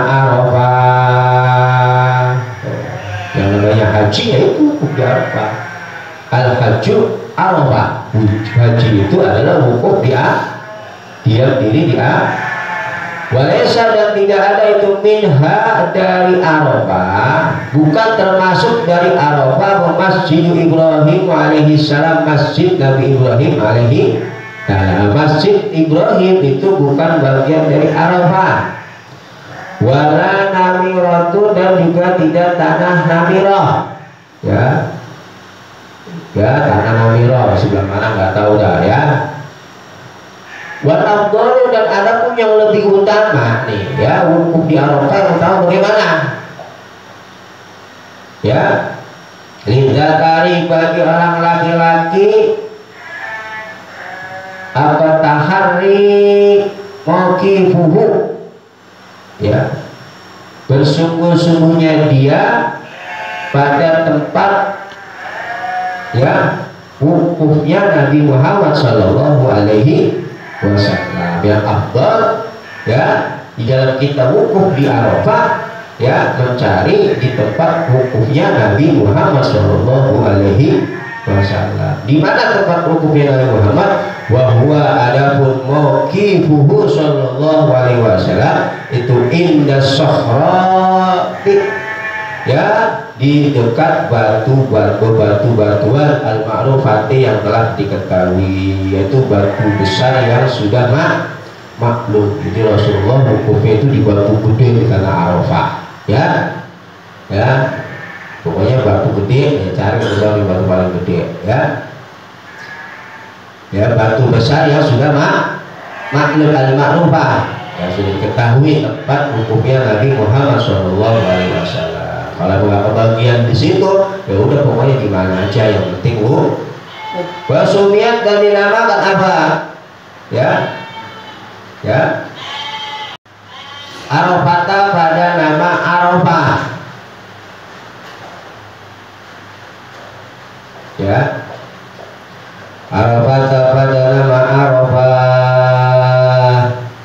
Arafah. Yang namanya haji yaitu wukuf di Arafah. Al hajju Arafah, haji itu adalah wukuf di diam diri di Arafah. Walaysa, dan tidak ada itu minha dari Arafah, bukan termasuk dari Arafah, Masjid Ibrahim alaihi salam, masjid Nabi Ibrahim alaihi salam. Masjid Ibrahim itu bukan bagian dari Arafah. Wala namiratu, dan juga tidak tanah Namirah, ya, ya, tanah Namirah sebelah mana nggak tahu dah, ya. Wal afdalu, dan adapun yang lebih utama nih, ya, wukuf di Arafah, yang tahu bagaimana, ya, lidzakari, bagi orang laki-laki, apa tahari mauqifuhu, ya, bersungguh-sungguhnya dia pada tempat, ya, wukufnya Nabi Muhammad Sallallahu Alaihi Wasallam. Yang afdal, ya, di dalam kita wukuf di Arafah, ya, mencari di tempat wukufnya Nabi Muhammad Sallallahu Alaihi Wasallam. Di mana tempat wukufnya Nabi Muhammad? Wahwa, adapun mauqifuhu Sallallahu Alaihi Wasallam itu inda sohrati, ya, di dekat batu batu batu batuan al-ma'rufati, yang telah diketahui, yaitu batu besar yang sudah mak maklum. Jadi Rasulullah wukufnya itu di batu gede di tanah Arafah, ya, ya, pokoknya batu gede, ya, cari di batu paling gede, ya, ya, batu besar yang sudah mak maklum al-ma'rufah, yang sudah diketahui tempat wukufnya Nabi Muhammad Shallallahu Alaihi Wasallam. Kalau nggak kebagian di situ, ya udah, pokoknya di mana aja, yang penting Wasumiyat dan dinamakan apa? Ya, ya. Arafata pada nama Arafah. Ya. Arafata pada nama Arafah.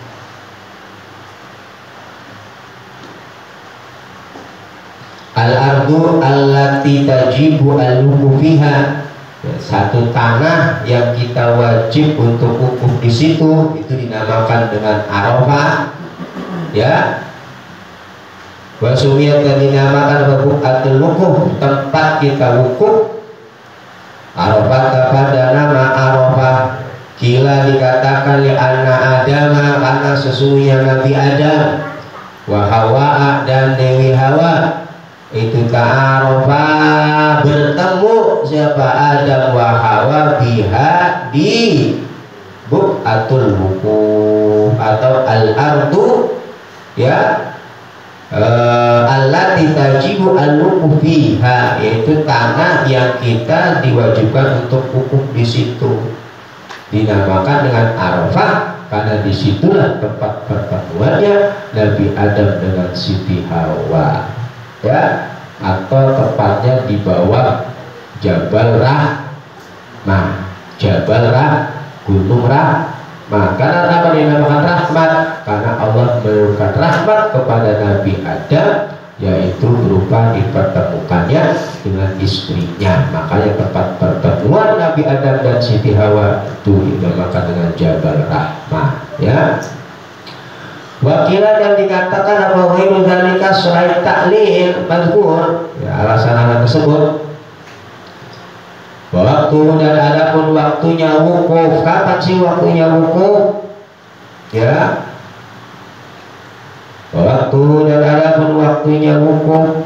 Al-ardu allati tajibu al-wuquf fiha. Ya, satu tanah yang kita wajib untuk wukuf di situ itu dinamakan dengan Arafah. Ya. Wasumiyat dan dinamakan buqatul wukuf, tempat kita wukuf. Arafah pada nama Arafah. Kila dikatakan li anna Adama, karena sesungguhnya Nabi Adam, wa Hawa dan Dewi Hawa itu ta'arafah, bertemu siapa Adam wa Hawa biha di buqatul wukuf atau al-ardu, ya, uh, allati tajibu al-wukuf fiha, yaitu tanah yang kita diwajibkan untuk wukuf di situ, dinamakan dengan Arafah karena disitulah tempat pertemuannya Nabi Adam dengan Siti Hawa, ya, atau tepatnya di bawah Jabal Rahmah, Jabal Rah, Gunung Rahmah. Karena apa dinamakan rahmat? Karena Allah memberikan rahmat kepada Nabi Adam, yaitu berupa dipertemukannya dengan istrinya. Makanya tempat pertemuan Nabi Adam dan Siti Hawa itu dinamakan dengan Jabal Rahmah, ya. Wakilah dan dikatakan apa ghairu dzalika selain taklil madhkur, ya, alasan hal tersebut. Waktu dan adapun waktunya wukuf, kapan sih waktunya wukuf? Ya. Waktu dan adapun waktunya wukuf.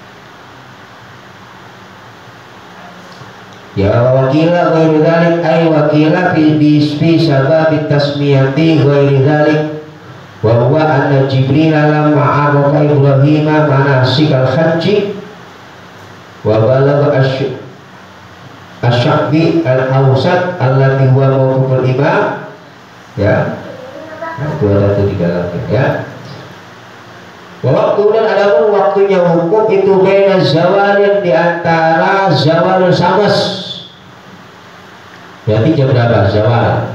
Ya, wakilah ghairu dzalik ay wakilah fi bisfi sabab tasmiyati ghairu dzalik. Wa huwa anna Jibril lamma arafa Ibrahim manasik al-hajj wa balagha asy-sya'bi al-awsat allati huwa mawquful imam, ya. Nah, itu ada tuh di dalamnya, ya. Waktu dan adapun waktunya wukuf itu baina zawalin, di antara zawal syams. Berarti jam berapa zawal?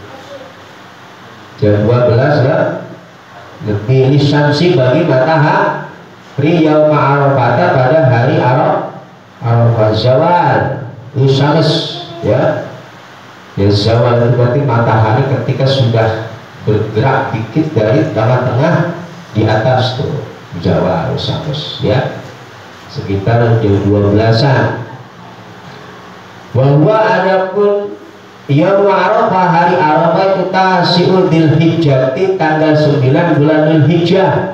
Jam dua belas, ya. Lebih lisansi bagi matahari yaum Arafah, pada hari Arafah zawal lisansi, ya. Ya, zawal itu berarti matahari ketika sudah bergerak dikit dari tengah-tengah di atas tuh zawal lisansi, ya, sekitar jam dua belasan. Bahwa adapun yaum Arafah, hari Arafah itu tasi'ul Dzulhijjah, tanggal sembilan bulan Dzulhijjah.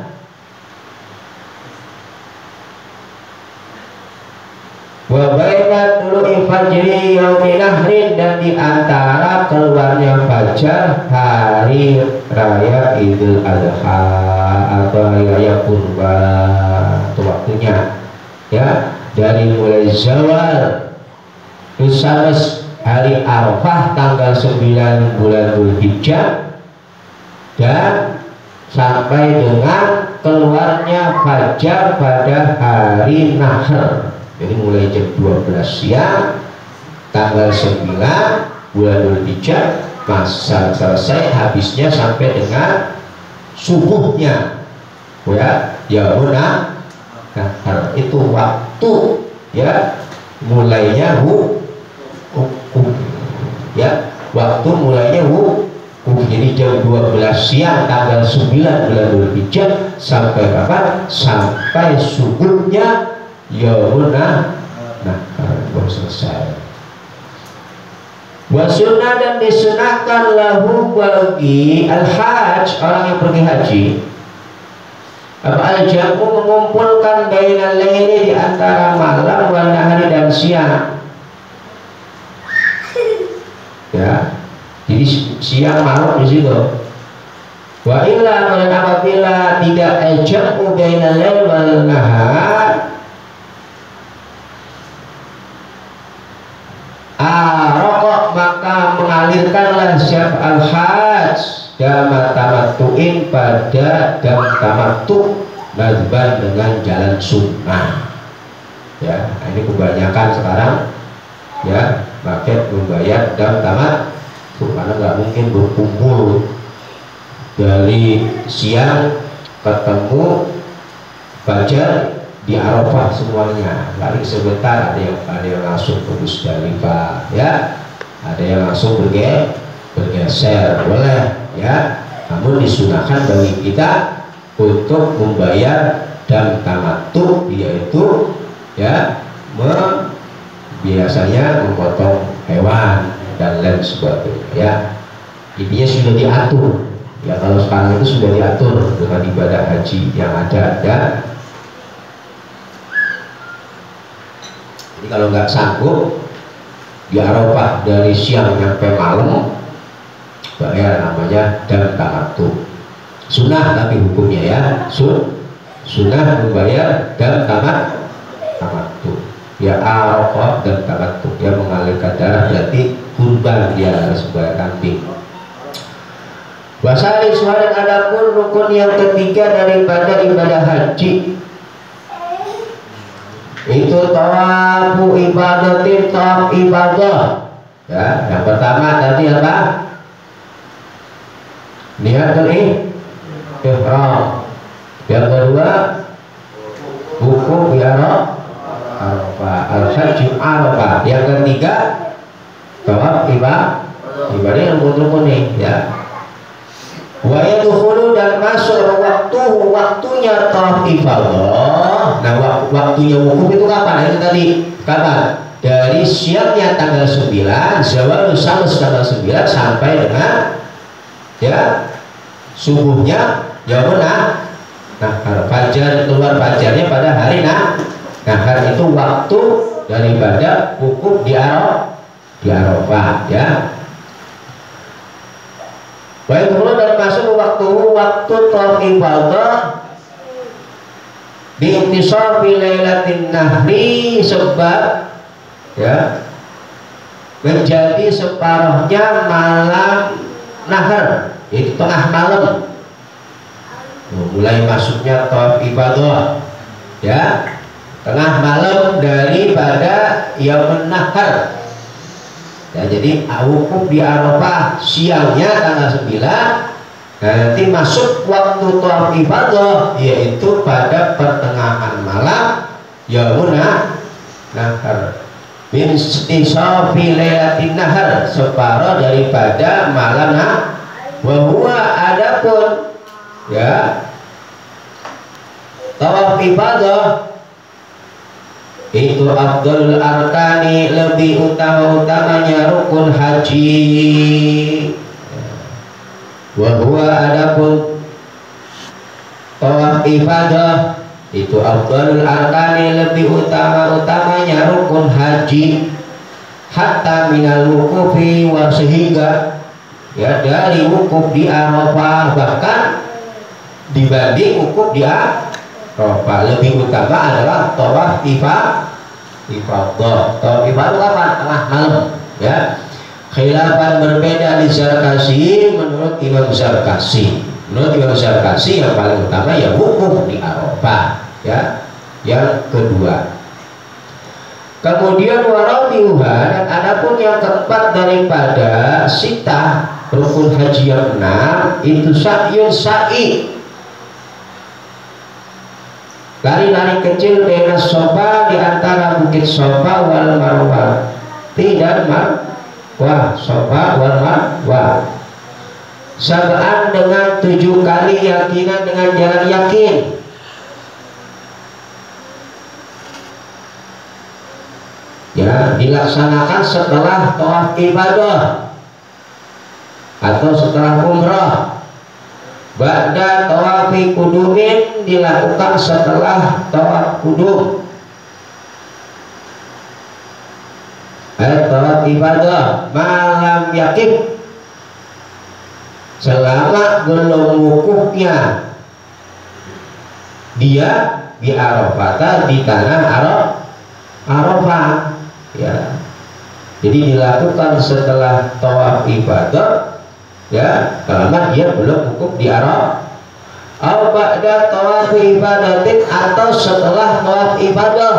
Wa baina tulu'i fajri yaumi nahrin, dan di antara keluarnya fajar hari raya Idul Adha atau hari raya Kurban, itu waktunya, ya, dari mulai zawal Usams hari Arafah tanggal sembilan bulan Dzulhijjah dan sampai dengan keluarnya fajar pada hari Nahr. Jadi mulai jam dua belas siang tanggal sembilan bulan Dzulhijjah, masa selesai habisnya sampai dengan subuhnya, ya, yaum Nahr. Itu waktu, ya, mulainya hu wukuf, ya, waktu mulainya wukuf. Jadi jam dua belas siang tanggal sembilan bulan Dzulhijjah sampai kapan? Sampai subuhnya yaum Nahr. Nah, baru selesai. Wasunah, dan disunahkan lahu bagi al-hajj, orang yang pergi haji, apa al-jamu, mengumpulkan bainal laili, di antara malam, wan nahari, dan siang, ya. Jadi siang malam di situ. Wa illa, dan apabila tidak al-jamu bainal laili wal nahar, mengalirkanlah siapa al-hajj dama tamattu'in pada dam tamattu nazban dengan jalan sunnah. Ya, nah ini kebanyakan sekarang ya pakai membayar dam tamattu karena nggak mungkin berkumpul dari siang ketemu fajar di Arafah semuanya, lari sebentar, ada yang ada yang langsung ke Musdalifah ya, ada yang langsung berge, bergeser boleh ya, namun disunahkan bagi kita untuk membayar dam tamattu, yaitu ya me, biasanya memotong hewan dan lain sebagainya ya, intinya sudah diatur ya. Kalau sekarang itu sudah diatur dengan ibadah haji yang ada ya. Jadi kalau nggak sanggup di Arafah dari siang sampai malam, bayar namanya dam tamattu. Sunnah tapi hukumnya ya, sun sunnah membayar dam tamattu. Ya Arafah dan tamattu, dia mengalirkan darah berarti kurban, dia harus bayar kambing. Wasali suara adapun rukun yang ketiga daripada ibadah haji itu tawafu ibadatin, tawaf ibadah ya. Yang pertama tadi apa? Niatul ihram. Yang kedua wukuf di Arafah, al-hajj Arafah. Yang ketiga tawaf ibadah, ibadah yang rukun nih ya. Wa yadkhulu dan masuk waktu waktunya tawaf ifadah. Nah, waktunya wukuf itu kapan? Itu tadi kapan? Dari siangnya tanggal sembilan, zawal syams tanggal sembilan sampai dengan ya subuhnya yaumul nah, fajar, keluar fajarnya pada hari nah. Nah, hari itu waktu daripada wukuf di Arafah, di Arafah ya. Baik, kemudian dari masuk waktu waktu tawaf ifadah di intisafi lailatin nahri, sebab ya menjadi separuhnya malam nahar, itu tengah malam. Mulai masuknya tawaf ifadah ya tengah malam daripada yaum nahar. Ya, jadi wukuf di Arafah siangnya tanggal sembilan, nah, nanti masuk waktu tawaf ifadah yaitu pada pertengahan malam yaumun nahar. Min istisafi lailatin nahar, separuh daripada malam nah. Wa huwa adapun ya tawaf ifadah itu afdalul arkani, lebih utama-utamanya rukun haji. Wa huwa adapun tawaf ifadah itu afdalul arkani, lebih utama-utamanya rukun haji. Hatta minal wukufi, wa sehingga ya dari wukuf di Arafah, bahkan dibanding wukuf di Arafah lebih utama adalah tawaf ifadah. Tawaf ifadah kapan? Tengah malam ya. Khilafan berbeda di Zarkasi menurut Imam Zarkasi. Menurut Imam Zarkasi yang paling utama ya wukuf di Arafah ya. Yang kedua. Kemudian warabiuha, dan adapun yang keempat daripada sita rukun haji yang enam itu sa'yun sa'i, lari-lari kecil dengan Sofa, di antara bukit Sofa wal Marwah, tidak Marwah, Sofa wal Marwah. Sab'an dengan tujuh kali, yakinan dengan jalan yakin. Ya, dilaksanakan setelah tawaf ibadah atau setelah umrah. Ba'da tawafi kudumin, dilakukan setelah tawaf kudum. Ayat tawaf ibadah malam yakin, selama belum wukufnya dia di Arafah, di tanah Arafah ya. Jadi dilakukan setelah tawaf ibadah, ya, selama dia belum wukuf di Arafah. Atau ba'da tawaf ibadatin, atau setelah tawaf ibadah.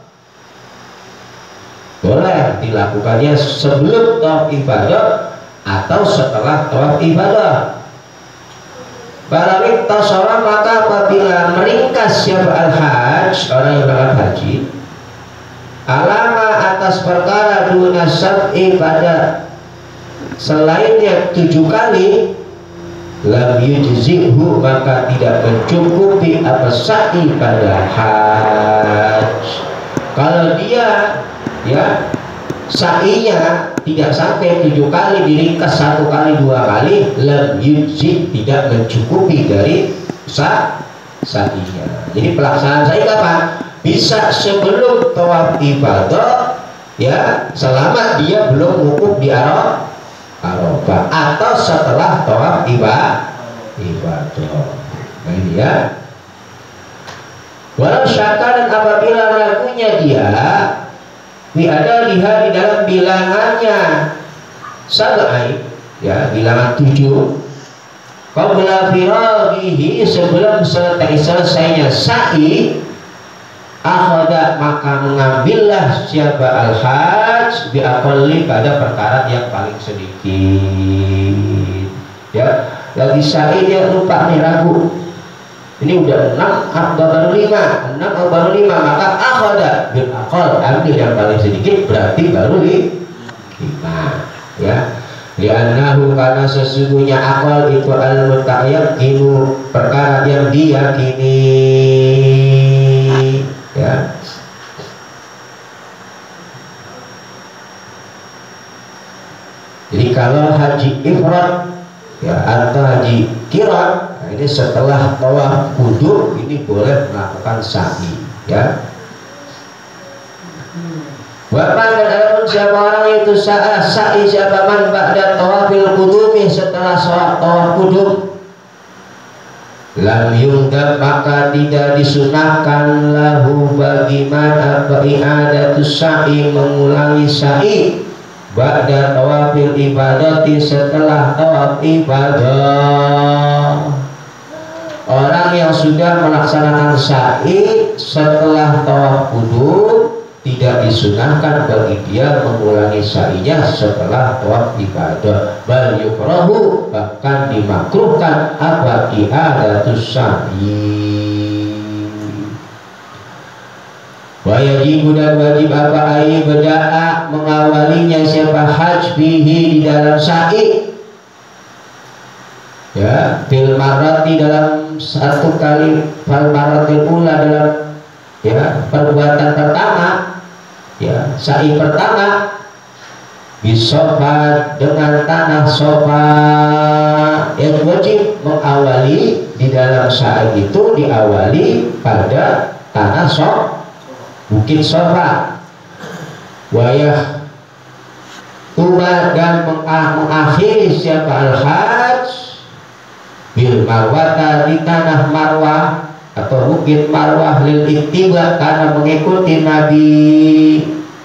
Boleh dilakukannya sebelum tawaf ibadah atau setelah tawaf ibadah. Balawik tasara, maka apabila meringkas siapa al-hajj, orang yang berangkat haji, alama atas perkara duna sab'i, pada selainnya tujuh kali, lam yujzi'hu, maka tidak mencukupi apa sa'i pada hajj. Kalau dia ya sa'inya tidak sampai tujuh kali, diringkas satu kali dua kali, lam yujzi, tidak mencukupi dari sa sa'inya. Jadi pelaksanaan sa'i kapan? Bisa sebelum tawaf ibadah, ya, selama dia belum wukuf di Arafah, atau setelah tawaf ibadah. Nah ini ya. Walau syaka, dan apabila ragunya dia, wi ada lihat di dalam bilangannya sab'ai, ya, bilangan tujuh, qabla firaghihi, sebelum selesai selesainya sa'i, akhada, maka mengambillah siapa al-hajj bi aqalli, pada perkara yang paling sedikit. Ya, lagi sa'i dia lupa nih, ragu, ini udah enam atau baru lima, enam atau baru lima, maka akhada bil aqal, ambil yang paling sedikit, berarti baru lima. Ya, li'annahu, karena sesungguhnya aqal itu al-mutayaqqinu, perkara yang diyakini. Ya, jadi kalau haji ifrad, ya, atau haji qiran, nah ini setelah tawaf qudum, ini boleh melakukan sa'i, ya. Waman, dan adapun siapa orang itu sa'a sa'i, siapa man ba'da tawafil qudumi, setelah sholat tawaf qudum, lam yundab, maka tidak disunahkan lahu bagi man i'adatus sa'i, mengulangi sa'i, ba'da tawafil ibadati, setelah tawaf ibadah. Orang yang sudah melaksanakan sa'i setelah tawaf qudum, tidak disunahkan bagi dia mengulangi sa'inya setelah tawaf ibadah. Bal yukrahu, bahkan dimakruhkan apa i'adatus sa'i. Wa yajibu, dan wajib apa ai berda'a, mengawalinya siapa hajj bihi, di dalam sa'i, ya, bil marrati, dalam satu kali, fal marratil ula, dalam, ya, perbuatan pertama, ya, sa'i pertama, bisofa, dengan tanah sofa. Yang wajib mengawali di dalam sa'i itu, diawali pada tanah sofa, bukit sofa. Wayah tuba, dan mengakhiri siapa al-hajj bil marwata, di tanah marwah atau bukit marwah, lil ittiba, karena mengikuti Nabi.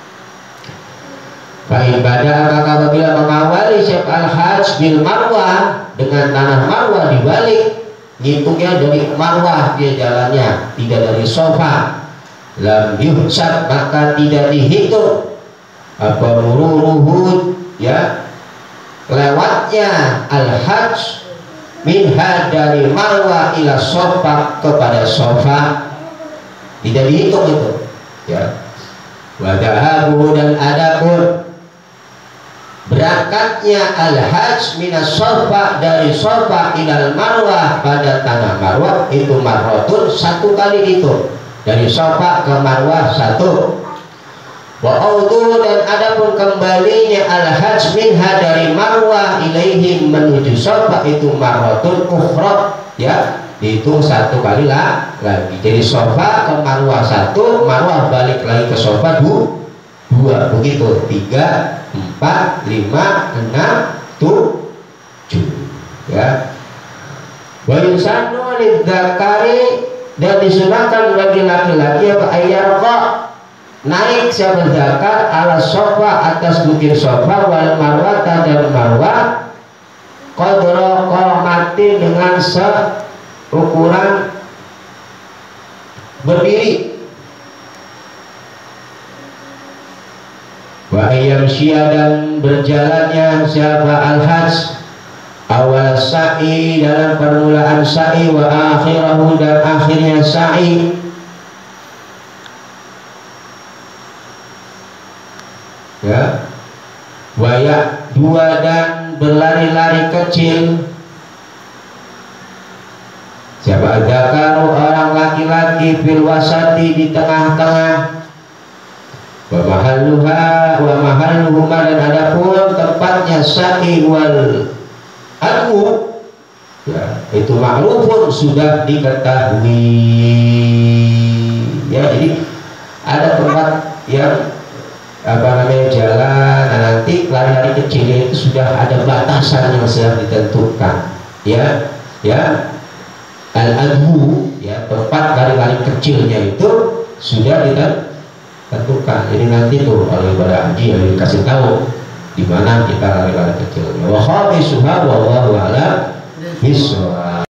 Fa'in bada, maka apabila mengawali siapa al-hajj bil marwah, dengan tanah marwah dibalik, ngitungnya dari marwah dia jalannya, tidak dari sofa, lam yuhsab, maka tidak dihitung apa mururuhu, ya, lewatnya al-hajj minha, dari marwah ila sofa, kepada sofa, tidak dihitung itu, ya. Wadahabu, dan adapun berangkatnya al-hajj minas sofa, dari sofa ilal marwah, pada tanah marwah, itu marrotun, satu kali itu, dari sofa ke marwah satu. Wa audu, dan adapun kembalinya al-hajj minha, dari marwah ilaihi, menuju sofa, itu marrotun ukhra, ya, dihitung satu kali lah lagi. Jadi sofa ke marwah satu, marwah balik lagi ke sofa dua, dua, begitu, tiga, empat, lima, enam, tujuh, ya. Wa yusanu lidzakari, dan disunahkan bagi laki-laki apa ayyarqa, naik siapa zakat ala sofa atas bukit sofa wal marwata dan marwah qadra qamati dengan seukuran berdiri. Wa ayyam syia dan berjalannya siapa al-hajj awal sa'i dalam permulaan sa'i wa akhirahu dan akhirnya sa'i. Ya, wayak dua dan berlari-lari kecil. Siapa dzakaru orang laki-laki fil wasati di tengah-tengah. Wa mahalluha wa mahalluhuma dan adapun tempatnya sa'i wal adu, ya, itu ma'rufun sudah diketahui. Ya, jadi ada tempat yang apa namanya jalan, nah nanti lari-lari kecilnya itu sudah ada batasan yang sudah ditentukan, ya, ya, al-adhu, ya, tempat lari-lari kecilnya itu sudah ditentukan. Jadi nanti tuh kalau ibadah haji ya dikasih tahu di mana kita lari-lari kecilnya. Wa khamisuha wallahu a'lam bishawab.